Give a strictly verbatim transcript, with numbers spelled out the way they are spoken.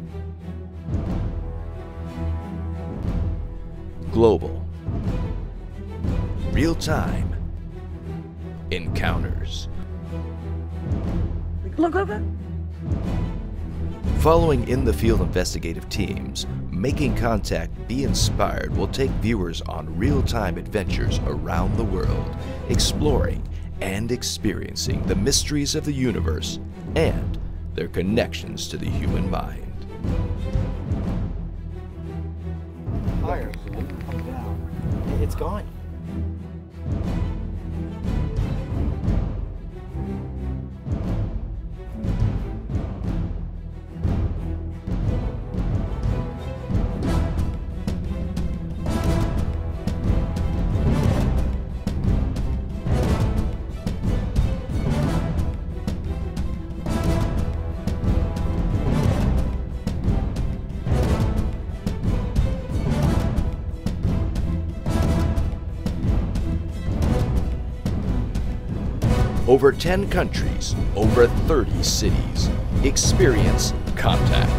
Global. Real-time encounters. Look over. Following in-the-field investigative teams, Making Contact Be Inspired will take viewers on real-time adventures around the world, exploring and experiencing the mysteries of the universe and their connections to the human mind. Fire. It's gone. Over ten countries, over thirty cities. Experience Contact.